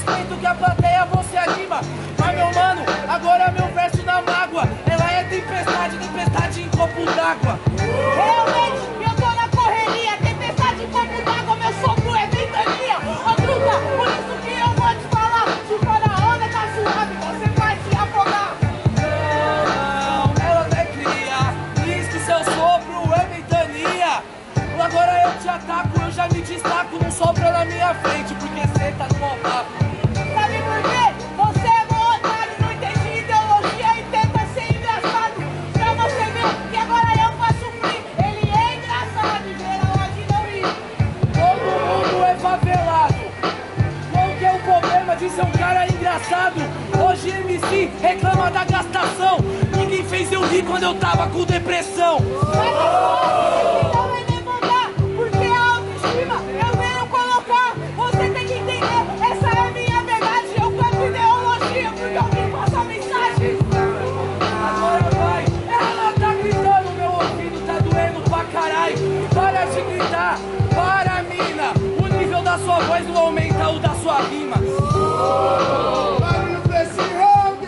respeito que a plateia você anima. Mas meu mano, agora meu verso na mágoa. Ela é tempestade, tempestade em copo d'água. Realmente, eu tô na correria. Tempestade em copo d'água, meu sopro é ventania. Ô truta, por isso que eu vou te falar. Se for a onda tá suave, você vai se afogar. Não, ela não é cria. Diz que seu sopro é ventania. Agora eu te ataco, eu já me destaco. Não sopra na minha frente, porque cê tá no alvapo. Sabe por quê? Você é bom otário, não entende ideologia e tenta ser engraçado. Pra você ver que agora eu faço free. Ele é engraçado, geral aqui não ri. Todo mundo é favelado. Qual que é o problema de ser um cara engraçado? Hoje MC reclama da gastação. Ninguém fez eu rir quando eu tava com depressão. Mas então vai me mandar, porque a autoestima eu venho colocar. Você tem que entender, essa é a minha verdade. Eu canto ideologia porque alguém passa a mensagem. Agora vai, ela tá gritando, meu ouvido tá doendo pra caralho. Para de gritar, para mina. O nível da sua voz não aumenta o da sua rima. Barulho pra esse round!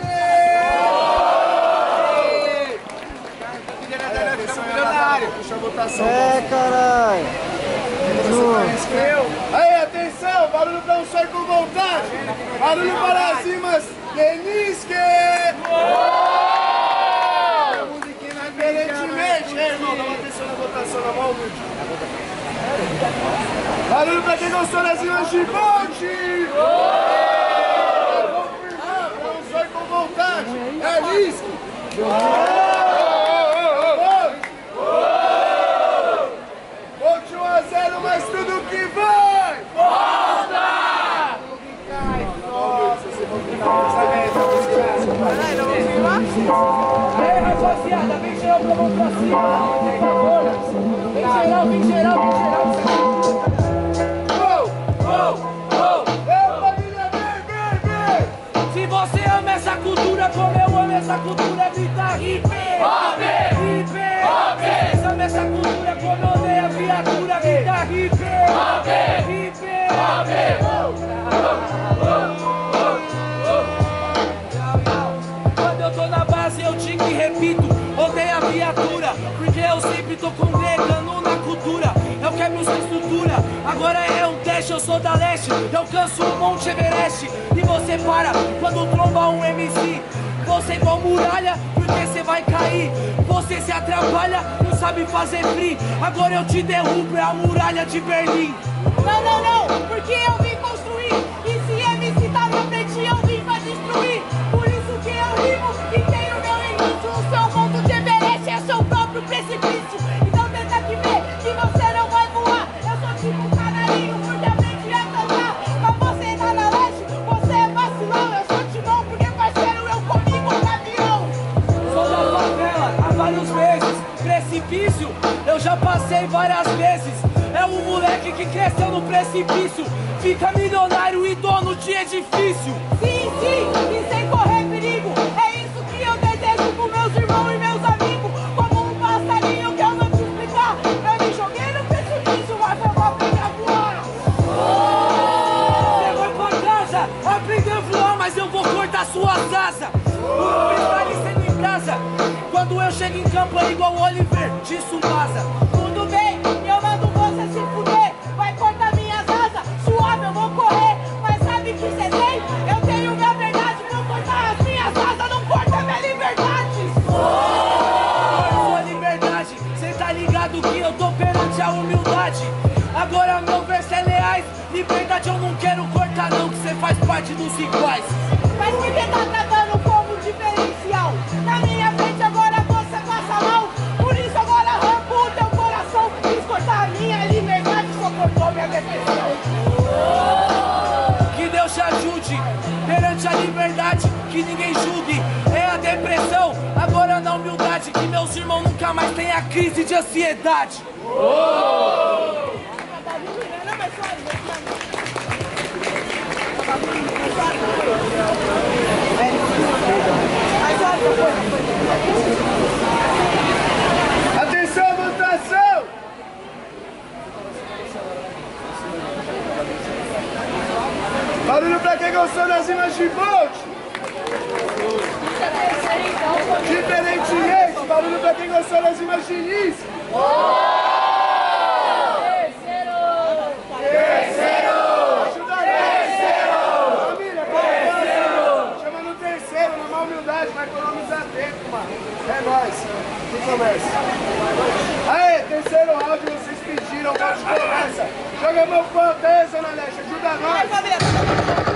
Puxa a votação. Caralho. Aí, atenção, barulho pra um sonho com vontade. Barulho para as rimas Denisque. Musiquinha diferentemente. Irmão, dá uma atenção na votação na mão, humilde. Barulho pra quem gostou das rimas de Bolt. Pra um sonho com vontade. Denisque. Bolt 1 a 0, mas tudo que vai! Volta! Aí, rapaziada, vem geral pra mão pra cima, por favor. Vem geral, vem geral, vem geral. Família, vem! Se você ama essa cultura como eu amo essa cultura, grita hip! Hip! Se você ama essa cultura como eu odeio a viatura, grita hip! Hip! Quando eu tô na base eu digo e repito, odeio a viatura, porque eu sempre tô congregando na cultura. Eu quebro sua estrutura, agora é um teste, eu sou da leste, eu canso o Monte Everest. E você para quando tromba um MC, você é igual muralha, porque você vai cair. Você se atrapalha, não sabe fazer free, agora eu te derrubo, é a muralha de Berlim. Não, porque eu vim construir. E se MC tá na frente, eu vim pra destruir. Por isso que eu rimo e tenho meu início. O seu ponto de Everest é seu próprio precipício. Então tenta que ver que você não vai voar. Eu sou tipo um canarinho, porque aprendi a cantar. Mas você tá na leste, você é vacilão. Eu sou timão, porque parceiro eu comigo no avião. Sou da favela há vários meses, precipício eu já passei várias vezes. É um moleque que cresceu no precipício, fica milionário e dono de edifício. Sim, e sem correr perigo. É isso que eu desejo com meus irmãos e meus amigos. Como um passarinho que eu vou te explicar. Eu me joguei no precipício, mas eu vou aprender a voar. Você vai pra casa, aprender a voar, mas eu vou cortar suas asas. O freestyle sendo em casa, quando eu chego em campo é igual o Oliver de Tsubasa. Tudo bem, eu mando você se fuder. Vai cortar minhas asas, suave eu vou correr. Mas sabe que cê tem? Eu tenho minha verdade. Não cortar as minhas asas, não corta minha liberdade. Sua liberdade, cê tá ligado que eu tô perante a humildade. Agora meu verso é leais, liberdade eu não quero cortar não, que cê faz parte dos iguais. Mas por que tá tratando como diferencial? Na minha frente agora você passa mal. Por isso agora arranco o teu coração. Quis cortar a minha liberdade, só cortou minha depressão. Que Deus te ajude, perante a liberdade, que ninguém julgue. É a depressão, agora na humildade, que meus irmãos nunca mais tenham crise de ansiedade. Atenção, votação! Barulho pra quem gostou das rimas de Bolt. Diferentemente, barulho pra quem gostou das rimas de Nis. Terceiro! Ajuda a terceiro! Família, terceiro! Chama no terceiro, na má humildade, vai economizar tempo, mano. É nóis. Que começa. Aê, terceiro round, vocês pediram, pode começa. Joga a mão pro alto aí, Zona Leste, ajuda nós.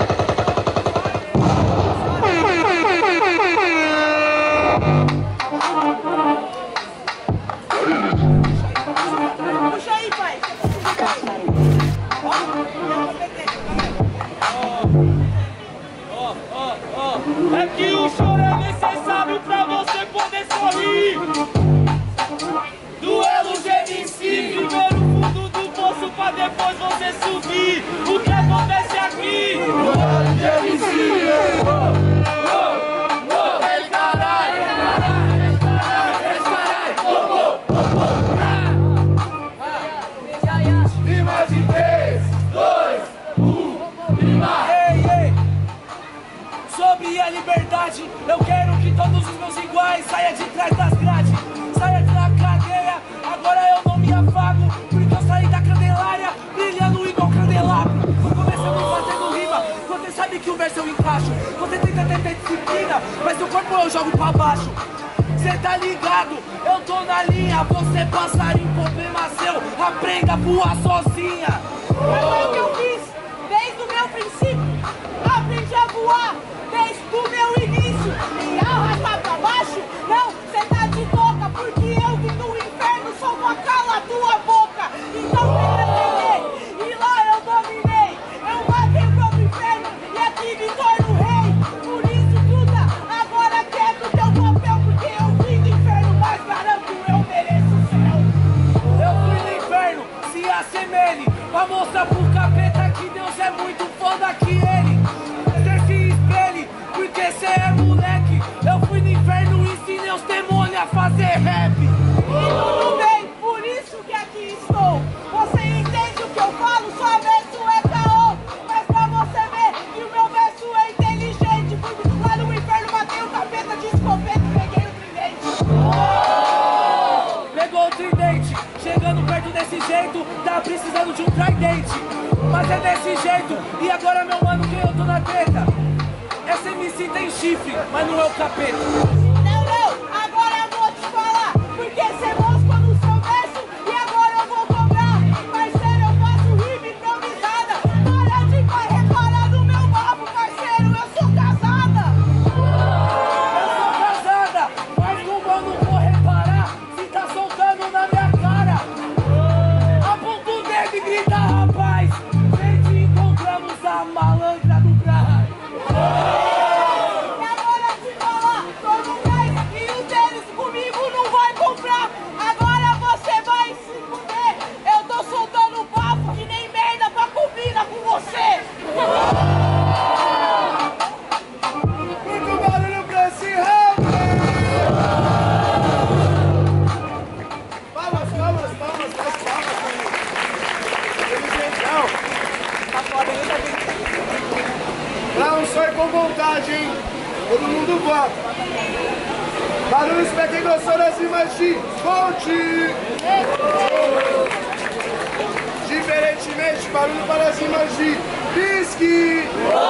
Puxa aí, pai. É que o choro é necessário pra você poder sorrir. Duelo de MC, primeiro fundo do poço pra depois você subir. O que acontece aqui? Duelo de MC. Rima de 3, 2, 1, rima! Ei, ei! Sobre a liberdade, eu quero que todos os meus iguais saiam de trás das grades, saia da cadeia. Agora eu não me afago, porque eu saí da Candelária brilhando igual candelabro. Começamos fazendo rima, você sabe que o verso eu encaixo. Você tenta ter disciplina, mas seu corpo eu jogo pra baixo. Cê tá ligado, eu tô na linha, você passarinho, problema seu, aprenda a voar sozinha. Foi o que eu fiz desde o meu princípio. Aprendi a voar desde o meu início. E arrastar pra baixo? Não, cê tá de boca, porque eu vim do inferno, só uma cala tua boca. Então tenta entender, e lá eu dominei. Eu matei o próprio inferno e aqui me torno rei. Por isso, truta, agora quebra o teu papel, porque eu vim do inferno, mas garanto eu mereço o céu. Eu fui no inferno, se assemelhe, pra mostrar pro capeta que Deus é muito foda que ele. Cê se espelhe, porque cê é moleque. Eu fui no inferno e ensinei os demônios a fazer rap. E tudo bem, por isso que aqui estou. Você entende o que eu falo, sua verso é caô. Mas pra você ver que o meu verso é inteligente, fui lá no inferno, matei o capeta de escopeta e peguei o tridente. Pegou o tridente, chegando perto desse jeito, tá precisando de um tridente. Mas é desse jeito, e agora meu mano, quem eu tô na treta? Essa MC tem chifre, mas não é o capeta. Não, agora eu vou te falar, porque você moscou no seu verso e agora eu vou cobrar. Parceiro, eu faço rima improvisada, para de reparar no meu papo, parceiro, eu sou casada. Eu sou casada, mas como eu não vou reparar se tá soltando na minha cara? Aponta o dedo e grita, rapaz, gente, encontramos a malandra do Braz. E agora te falar, tô no gás e o deles comigo não vai comprar. Agora você vai se fuder, eu tô soltando papo que nem merda pra combinar com você. Muito barulho pra esse rap! Palmas, palmas, palmas, mais palmas, família. Inteligentão. Pra um só e com vontade, hein? Todo mundo vota. Barulhos pra quem gostou das rimas de Volte! Diferentemente, barulho para as rimas de Pisque!